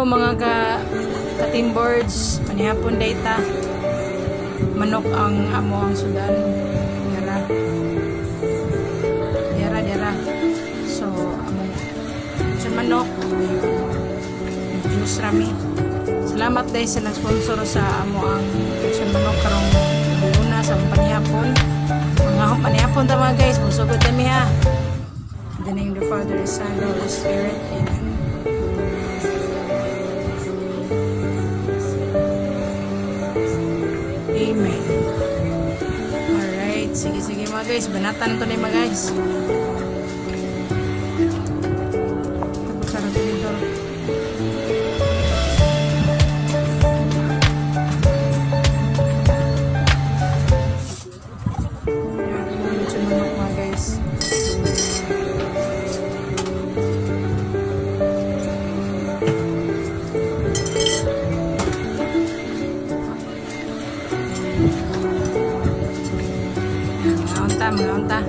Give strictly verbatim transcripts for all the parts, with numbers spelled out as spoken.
mga ka ka-team boards, manihapon data. Manok ang amo ang sudan. Dira. Dira, dira. So, amo. Sa manok, juice rami. Salamat dahil sa nag-sponsor sa amo ang sa manok karong luna sa panihapon. Mga panihapon ta mga guys, musugod kami ha. In the name of the Father, the Son, and the Holy Spirit. Amen. Amen. Alright. Sige, sige mga guys. Banatan ito na mga guys. Tapos sarap dito. Yan. Mga sununok mga guys. Mga unta.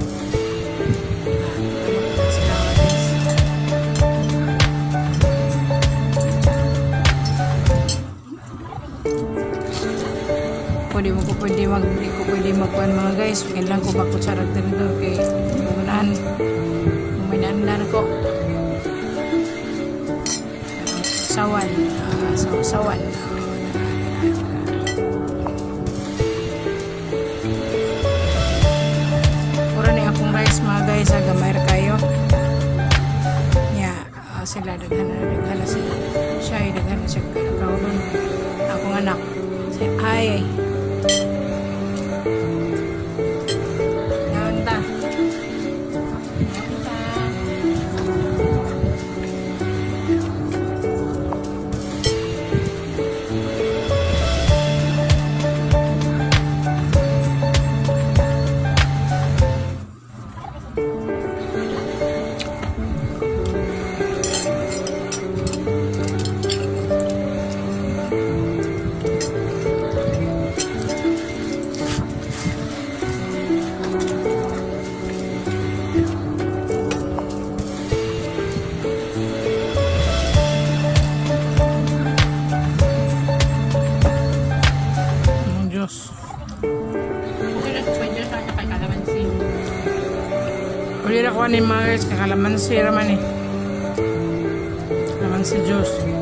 Pwede mo ko pwede mag ko pwede magkuhan mga guys. Kailan ko magkutsarag dito kay gugunaan. Uminandan ko. Sawan, uh, sawan. Mga guys, agamay kayo nya uh, sila daghan na daghan na sila siya ay daghan na siya kaunon akong anak si ay naunta naunta Uli na ko ni mga guys, kakalamansi raman eh. Kalamansi juice.